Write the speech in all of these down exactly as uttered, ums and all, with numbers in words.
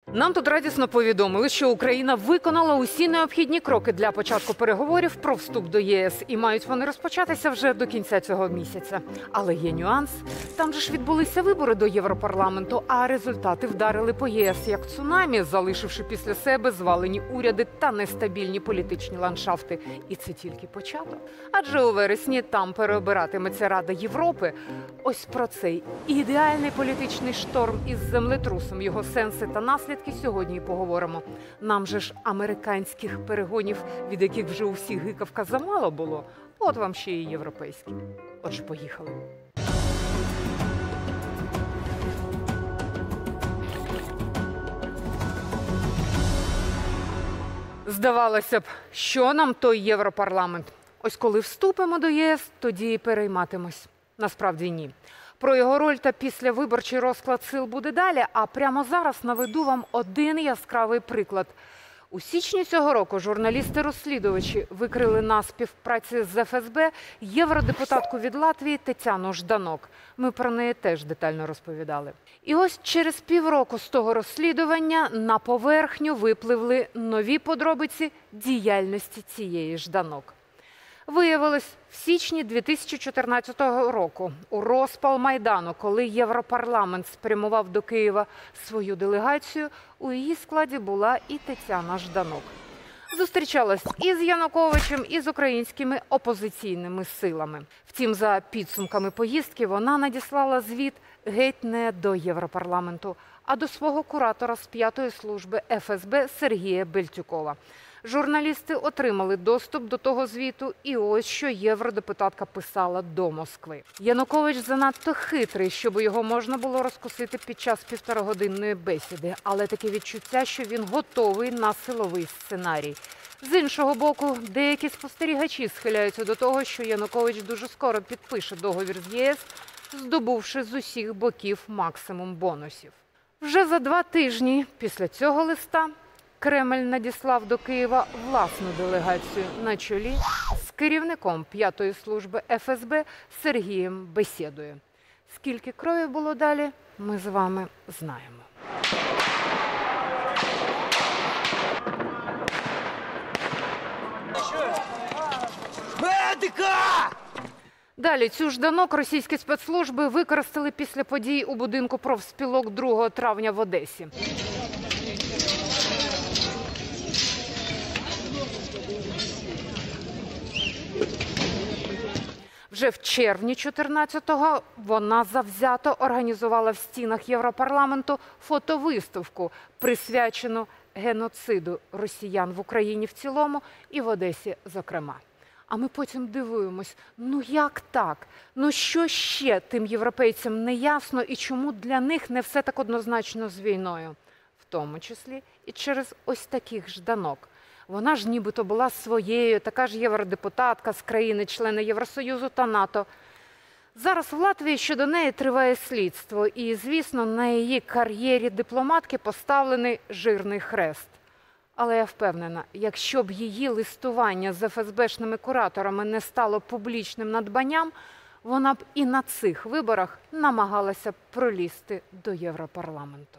Нам тут радісно повідомили, що Україна виконала усі необхідні кроки для початку переговорів про вступ до ЄС. І мають вони розпочатися вже до кінця цього місяця. Але є нюанс. Там же ж відбулися вибори до Європарламенту, а результати вдарили по ЄС як цунамі, залишивши після себе звалені уряди та нестабільні політичні ландшафти. І це тільки початок. Адже у вересні там переобиратиметься Рада Європи. Ось про цей ідеальний політичний шторм із землетрусом, його сенси та наслідки сьогодні і поговоримо. Нам же ж американських перегонів, від яких вже у всіх гикавка замало було, от вам ще і європейські. Отже, поїхали. Здавалося б, що нам той Європарламент? Ось коли вступимо до ЄС, тоді і перейматимось. Насправді ні. Про його роль та післявиборчий розклад сил буде далі, а прямо зараз наведу вам один яскравий приклад. У січні цього року журналісти-розслідувачі викрили на співпраці з еф ес бе євродепутатку від Латвії Тетяну Жданок. Ми про неї теж детально розповідали. І ось через півроку з того розслідування на поверхню випливли нові подробиці діяльності цієї Жданок. Виявилось, в січні дві тисячі чотирнадцятого року, у розпал Майдану, коли Європарламент спрямував до Києва свою делегацію, у її складі була і Тетяна Жданок. Зустрічалась і з Януковичем, і з українськими опозиційними силами. Втім, за підсумками поїздки вона надіслала звіт геть не до Європарламенту, а до свого куратора з п'ятої служби еф ес бе Сергія Бельтюкова. Журналісти отримали доступ до того звіту, і ось що євродепутатка писала до Москви. Янукович занадто хитрий, щоб його можна було розкусити під час півторагодинної бесіди, але таке відчуття, що він готовий на силовий сценарій. З іншого боку, деякі спостерігачі схиляються до того, що Янукович дуже скоро підпише договір з ЄС, здобувши з усіх боків максимум бонусів. Вже за два тижні після цього листа Кремль надіслав до Києва власну делегацію на чолі з керівником п'ятої служби еф ес бе Сергієм Бесєдою. Скільки крові було далі, ми з вами знаємо. Медика! Далі цю Жданок російські спецслужби використали після подій у будинку профспілок другого травня в Одесі. Вже в червні чотирнадцятого вона завзято організувала в стінах Європарламенту фотовиставку, присвячену геноциду росіян в Україні в цілому і в Одесі зокрема. А ми потім дивуємось, ну як так? Ну що ще тим європейцям не ясно і чому для них не все так однозначно з війною? В тому числі і через ось таких Жданок. Вона ж нібито була своєю, така ж євродепутатка з країни-члени Євросоюзу та НАТО. Зараз в Латвії щодо неї триває слідство. І, звісно, на її кар'єрі дипломатки поставлений жирний хрест. Але я впевнена, якщо б її листування з еф ес бешними кураторами не стало публічним надбанням, вона б і на цих виборах намагалася пролізти до Європарламенту.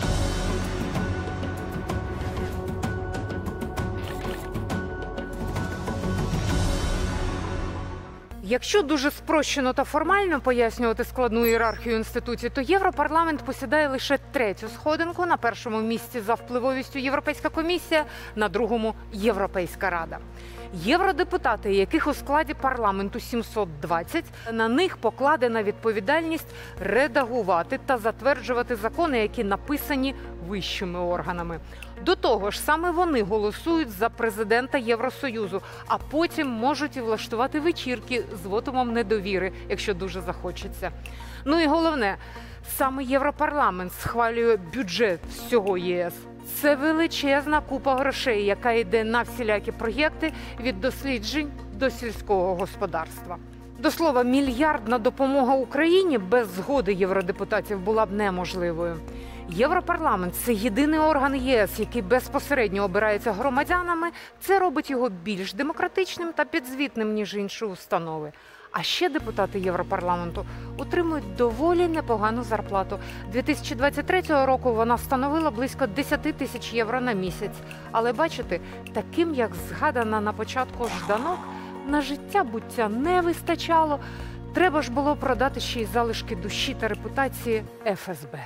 Якщо дуже спрощено та формально пояснювати складну ієрархію інституцій, то Європарламент посідає лише третю сходинку. На першому місці за впливовістю Європейська комісія, на другому – Європейська рада. Євродепутати, яких у складі парламенту сімсот двадцять, на них покладена відповідальність редагувати та затверджувати закони, які написані вищими органами. До того ж, саме вони голосують за президента Євросоюзу, а потім можуть і влаштувати вечірки з вотумом недовіри, якщо дуже захочеться. Ну і головне, саме Європарламент схвалює бюджет всього ЄС. Це величезна купа грошей, яка йде на всілякі проєкти від досліджень до сільського господарства. До слова, мільярдна допомога Україні без згоди євродепутатів була б неможливою. Європарламент – це єдиний орган ЄС, який безпосередньо обирається громадянами. Це робить його більш демократичним та підзвітним, ніж інші установи. А ще депутати Європарламенту отримують доволі непогану зарплату. дві тисячі двадцять третього року вона становила близько десять тисяч євро на місяць. Але бачите, таким, як згадана на початку Жданок, на життя буття не вистачало. Треба ж було продати ще й залишки душі та репутації еф ес бе.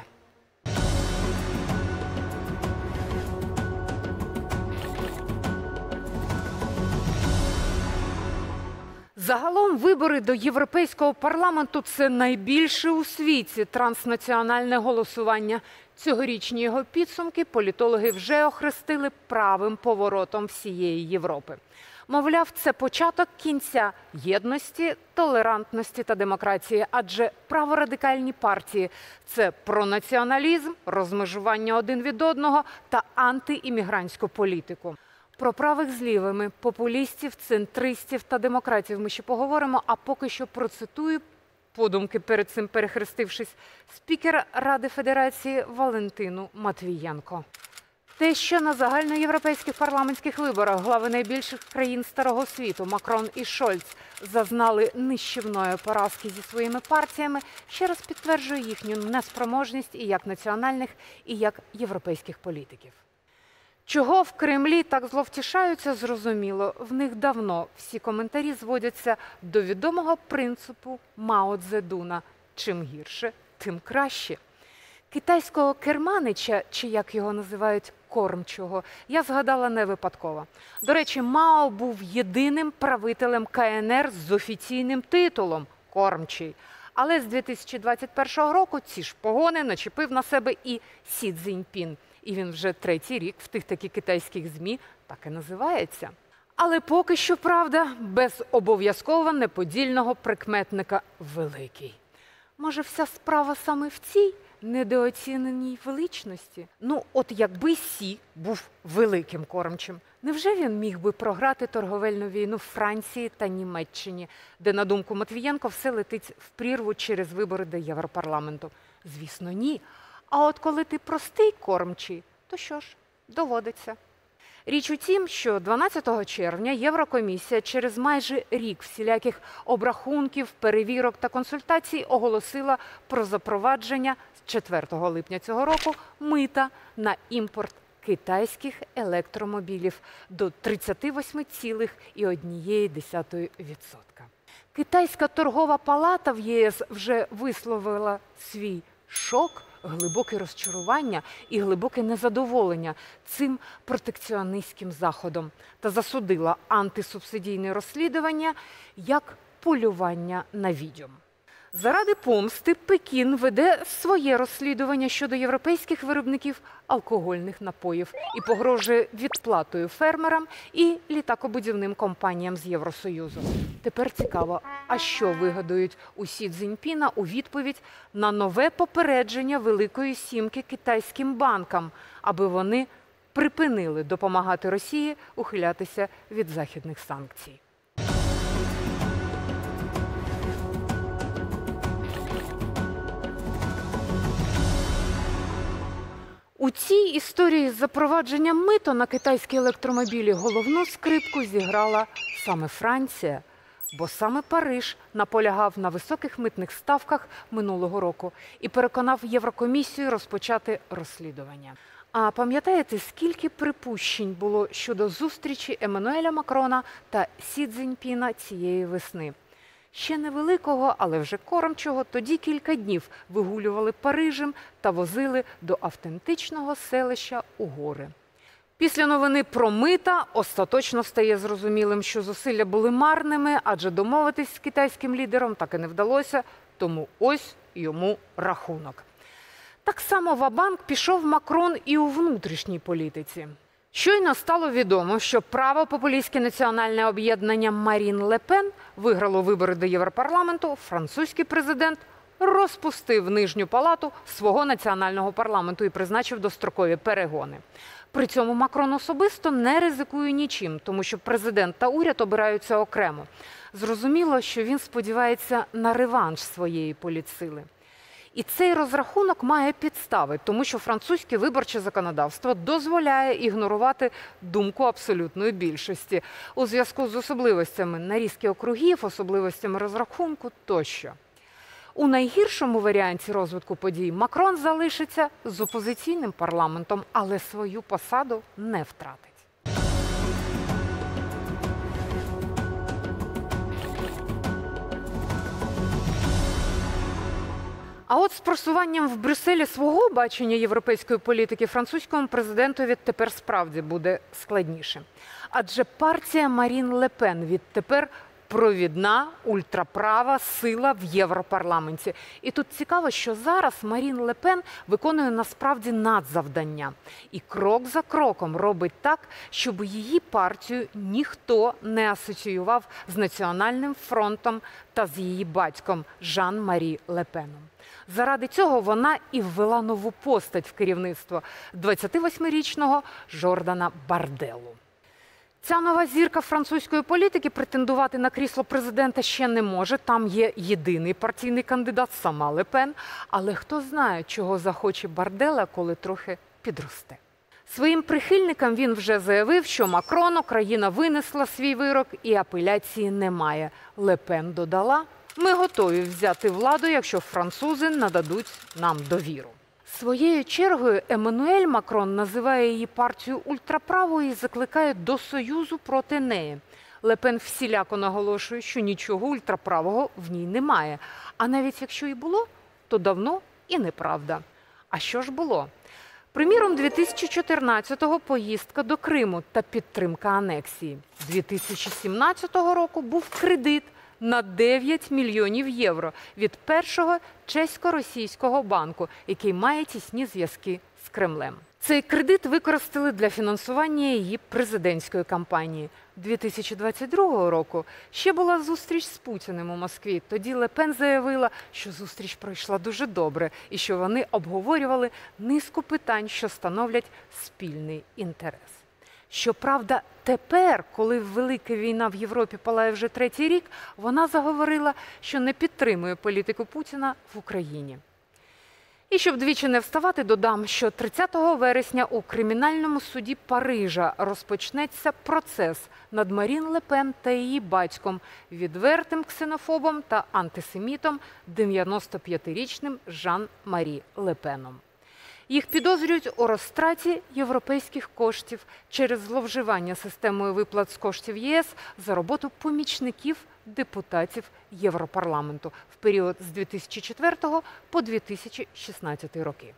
Загалом вибори до Європейського парламенту – це найбільше у світі транснаціональне голосування. Цьогорічні його підсумки політологи вже охрестили правим поворотом всієї Європи. Мовляв, це початок кінця єдності, толерантності та демократії, адже праворадикальні партії – це пронаціоналізм, розмежування один від одного та антиіммігрантську політику. Про правих з лівими, популістів, центристів та демократів ми ще поговоримо, а поки що процитую, подумки перед цим перехрестившись, спікера Ради Федерації Валентину Матвієнко. Те, що на загальноєвропейських парламентських виборах глави найбільших країн Старого світу Макрон і Шольц зазнали нищівної поразки зі своїми партіями, ще раз підтверджує їхню неспроможність і як національних, і як європейських політиків. Чого в Кремлі так зловтішаються, зрозуміло. В них давно всі коментарі зводяться до відомого принципу Мао Цзедуна – чим гірше, тим краще. Китайського керманича, чи як його називають, кормчого, я згадала не випадково. До речі, Мао був єдиним правителем ка ен ер з офіційним титулом – кормчий. Але з дві тисячі двадцять першого року ці ж погони начепив на себе і Сі Цзіньпін. І він вже третій рік в тих таких китайських ЗМІ так і називається. Але поки що, правда, без обов'язково неподільного прикметника «великий». Може, вся справа саме в цій недооціненій величності? Ну, от якби Сі був великим кормчим, невже він міг би програти торговельну війну в Франції та Німеччині, де, на думку Матвієнко, все летить в прірву через вибори до Європарламенту? Звісно, ні. А от коли ти простий кормчий, то що ж, доводиться. Річ у тім, що дванадцятого червня Єврокомісія через майже рік всіляких обрахунків, перевірок та консультацій оголосила про запровадження з четвертого липня цього року мита на імпорт китайських електромобілів до тридцять вісім цілих одна десята відсотка. Китайська торгова палата в є ес вже висловила свій шок, глибоке розчарування і глибоке незадоволення цим протекціоністським заходом та засудила антисубсидійне розслідування як полювання на відьом. Заради помсти Пекін веде своє розслідування щодо європейських виробників алкогольних напоїв і погрожує відплатою фермерам і літакобудівним компаніям з Євросоюзу. Тепер цікаво, а що вигадують у Сі Цзіньпіна у відповідь на нове попередження Великої сімки китайським банкам, аби вони припинили допомагати Росії ухилятися від західних санкцій. У цій історії з запровадженням мито на китайські електромобілі головну скрипку зіграла саме Франція, бо саме Париж наполягав на високих митних ставках минулого року і переконав Єврокомісію розпочати розслідування. А пам'ятаєте, скільки припущень було щодо зустрічі Еммануеля Макрона та Сі Цзіньпіна цієї весни? Ще невеликого, але вже кормчого, тоді кілька днів вигулювали Парижем та возили до автентичного селища у гори. Після новини про мита остаточно стає зрозумілим, що зусилля були марними, адже домовитись з китайським лідером так і не вдалося, тому ось йому рахунок. Так само ва-банк пішов Макрон і у внутрішній політиці. Щойно стало відомо, що правопопулістське національне об'єднання Марін Ле Пен виграло вибори до Європарламенту, французький президент розпустив нижню палату свого національного парламенту і призначив дострокові перегони. При цьому Макрон особисто не ризикує нічим, тому що президент та уряд обираються окремо. Зрозуміло, що він сподівається на реванш своєї політсили. І цей розрахунок має підстави, тому що французьке виборче законодавство дозволяє ігнорувати думку абсолютної більшості у зв'язку з особливостями нарізки округів, особливостями розрахунку тощо. У найгіршому варіанті розвитку подій Макрон залишиться з опозиційним парламентом, але свою посаду не втратить. А от з просуванням в Брюсселі свого бачення європейської політики французькому президентові тепер справді буде складніше. Адже партія Марін Ле Пен відтепер провідна ультраправа сила в Європарламенті. І тут цікаво, що зараз Марін Ле Пен виконує насправді надзавдання. І крок за кроком робить так, щоб її партію ніхто не асоціював з Національним фронтом та з її батьком Жан-Марі Ле Пеном. Заради цього вона і ввела нову постать в керівництво – двадцятивосьмирічного Жордана Барделу. Ця нова зірка французької політики претендувати на крісло президента ще не може. Там є єдиний партійний кандидат – сама Ле Пен. Але хто знає, чого захоче Бардела, коли трохи підросте. Своїм прихильникам він вже заявив, що Макрону країна винесла свій вирок і апеляції немає. Ле Пен додала: «Ми готові взяти владу, якщо французи нададуть нам довіру». Своєю чергою Еммануель Макрон називає її партію ультраправою і закликає до союзу проти неї. Ле Пен всіляко наголошує, що нічого ультраправого в ній немає. А навіть якщо і було, то давно і неправда. А що ж було? Приміром, дві тисячі чотирнадцятого поїздка до Криму та підтримка анексії. дві тисячі сімнадцятого року був кредит на дев'ять мільйонів євро від першого чесько-російського банку, який має тісні зв'язки з Кремлем. Цей кредит використали для фінансування її президентської кампанії. дві тисячі двадцять другого року ще була зустріч з Путіним у Москві. Тоді Ле Пен заявила, що зустріч пройшла дуже добре і що вони обговорювали низку питань, що становлять спільний інтерес. Щоправда, тепер, коли велика війна в Європі палає вже третій рік, вона заговорила, що не підтримує політику Путіна в Україні. І щоб двічі не вставати, додам, що тридцятого вересня у кримінальному суді Парижа розпочнеться процес над Марін Ле Пен та її батьком, відвертим ксенофобом та антисемітом, дев'яностоп'ятирічним Жан-Марі Ле Пеном. Їх підозрюють у розтраті європейських коштів через зловживання системою виплат з коштів ЄС за роботу помічників депутатів Європарламенту в період з дві тисячі четвертого по дві тисячі шістнадцятий роки.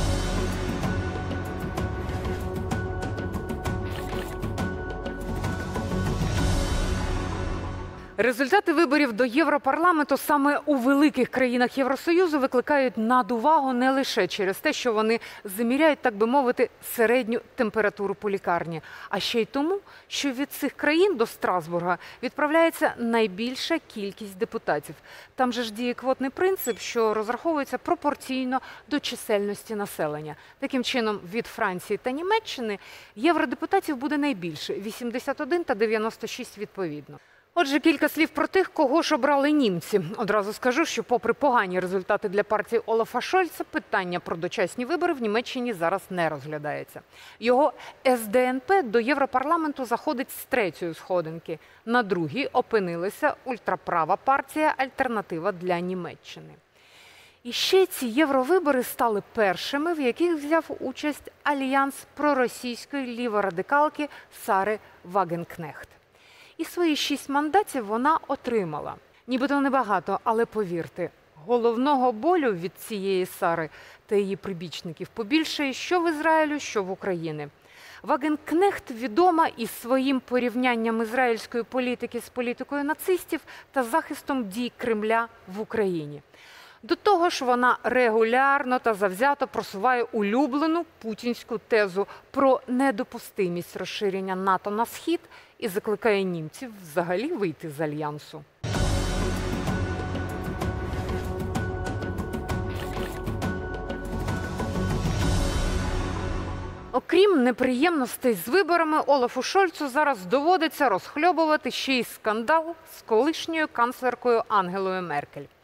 Результати виборів до Європарламенту саме у великих країнах Євросоюзу викликають надувагу не лише через те, що вони заміряють, так би мовити, середню температуру по лікарні, а ще й тому, що від цих країн до Страсбурга відправляється найбільша кількість депутатів. Там же ж діє квотний принцип, що розраховується пропорційно до чисельності населення. Таким чином, від Франції та Німеччини євродепутатів буде найбільше – вісімдесят один та дев'яносто шість відповідно. Отже, кілька слів про тих, кого ж обрали німці. Одразу скажу, що попри погані результати для партії Олафа Шольца, питання про дочасні вибори в Німеччині зараз не розглядається. Його ес де ен пе до Європарламенту заходить з третьої сходинки. На другій опинилася ультраправа партія «Альтернатива для Німеччини». І ще ці євровибори стали першими, в яких взяв участь альянс проросійської ліворадикалки Сари Вагенкнехт. І свої шість мандатів вона отримала. Нібито небагато, але повірте, головного болю від цієї Сари та її прибічників побільшає що в Ізраїлю, що в Україні. Вагенкнехт відома із своїм порівнянням ізраїльської політики з політикою нацистів та захистом дій Кремля в Україні. До того ж, вона регулярно та завзято просуває улюблену путінську тезу про недопустимість розширення НАТО на схід і закликає німців взагалі вийти з альянсу. Окрім неприємностей з виборами, Олафу Шольцу зараз доводиться розхльобувати ще й скандал з колишньою канцлеркою Ангелою Меркель.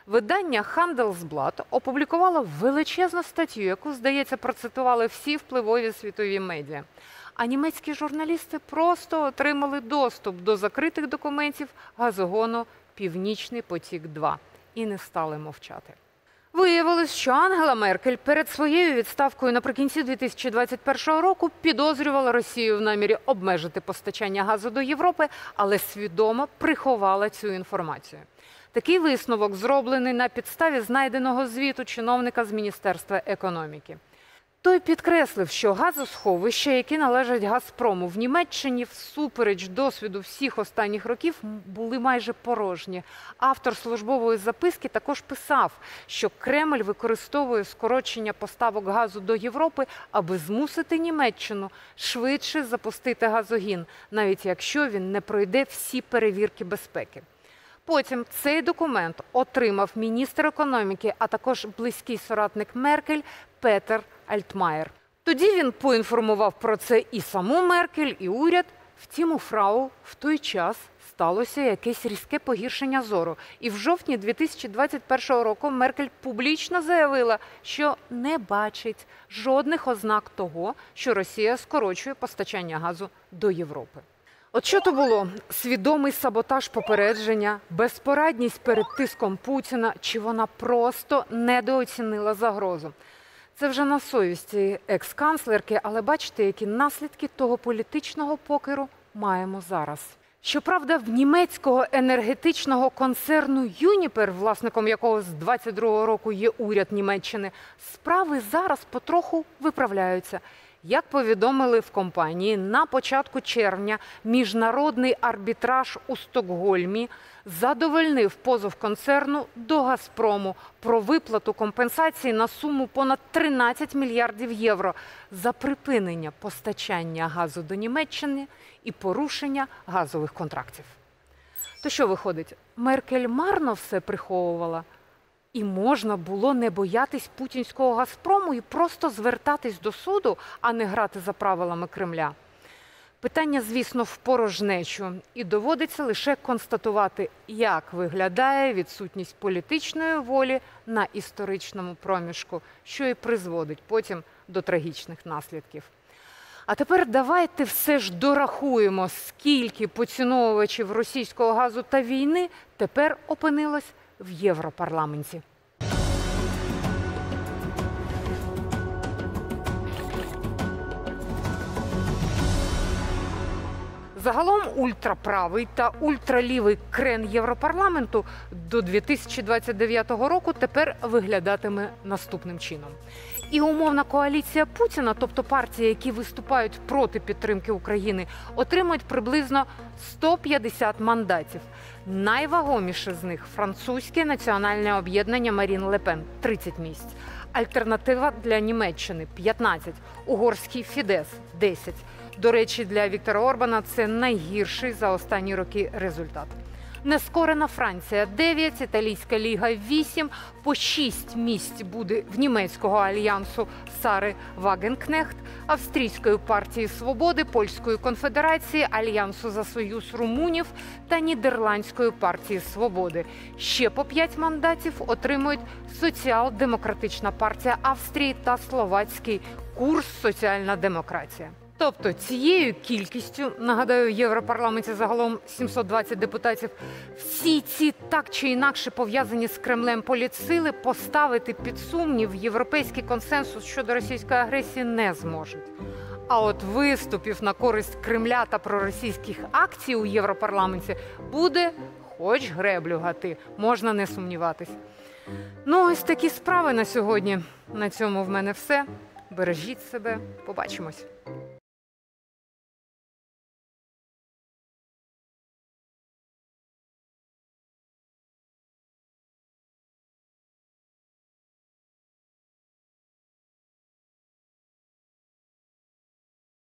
Видання Handelsblatt опублікувало величезну статтю, яку, здається, процитували всі впливові світові медіа. А німецькі журналісти просто отримали доступ до закритих документів газогону «Північний потік-два» і не стали мовчати. Виявилось, що Ангела Меркель перед своєю відставкою наприкінці дві тисячі двадцять першого року підозрювала Росію в намірі обмежити постачання газу до Європи, але свідомо приховала цю інформацію. Такий висновок зроблений на підставі знайденого звіту чиновника з Міністерства економіки. Той підкреслив, що газосховища, які належать «Газпрому» в Німеччині, всупереч досвіду всіх останніх років, були майже порожні. Автор службової записки також писав, що Кремль використовує скорочення поставок газу до Європи, аби змусити Німеччину швидше запустити газогін, навіть якщо він не пройде всі перевірки безпеки. Потім цей документ отримав міністр економіки, а також близький соратник Меркель Петер Альтмаєр. Тоді він поінформував про це і саму Меркель, і уряд. Втім, у фрау в той час сталося якесь різке погіршення зору. І в жовтні дві тисячі двадцять першого року Меркель публічно заявила, що не бачить жодних ознак того, що Росія скорочує постачання газу до Європи. От що то було? Свідомий саботаж попередження, безпорадність перед тиском Путіна, чи вона просто недооцінила загрозу? Це вже на совісті екс-канцлерки, але бачите, які наслідки того політичного покеру маємо зараз. Щоправда, в німецького енергетичного концерну «Юніпер», власником якого з двадцять другого року є уряд Німеччини, справи зараз потроху виправляються. Як повідомили в компанії, на початку червня міжнародний арбітраж у Стокгольмі задовольнив позов концерну до «Газпрому» про виплату компенсації на суму понад тринадцять мільярдів євро за припинення постачання газу до Німеччини і порушення газових контрактів. То що виходить, Меркель марно все приховувала? І можна було не боятись путінського «Газпрому» і просто звертатись до суду, а не грати за правилами Кремля? Питання, звісно, в порожнечу. І доводиться лише констатувати, як виглядає відсутність політичної волі на історичному проміжку, що і призводить потім до трагічних наслідків. А тепер давайте все ж дорахуємо, скільки поціновувачів російського газу та війни тепер опинилось в Європарламенті. Загалом ультраправий та ультралівий крен Європарламенту до дві тисячі двадцять дев'ятого року тепер виглядатиме наступним чином. І умовна коаліція Путіна, тобто партії, які виступають проти підтримки України, отримують приблизно сто п'ятдесят мандатів. Найвагоміше з них – французьке національне об'єднання Марін Ле Пен – тридцять місць. Альтернатива для Німеччини – п'ятнадцять, угорський Фідес – десять. До речі, для Віктора Орбана це найгірший за останні роки результат. Нескорена Франція – дев'ять, Італійська ліга – вісім, по шість місць буде в німецького альянсу Сари Вагенкнехт, Австрійської партії свободи, Польської конфедерації, Альянсу за союз румунів та Нідерландської партії свободи. Ще по п'ять мандатів отримують Соціал-демократична партія Австрії та словацький курс «Соціальна демократія». Тобто цією кількістю, нагадаю, в Європарламенті загалом сімсот двадцять депутатів, всі ці так чи інакше пов'язані з Кремлем політсили поставити під сумнів європейський консенсус щодо російської агресії не зможуть. А от виступів на користь Кремля та проросійських акцій у Європарламенті буде хоч греблю гати, можна не сумніватись. Ну, ось такі справи на сьогодні. На цьому в мене все. Бережіть себе. Побачимось.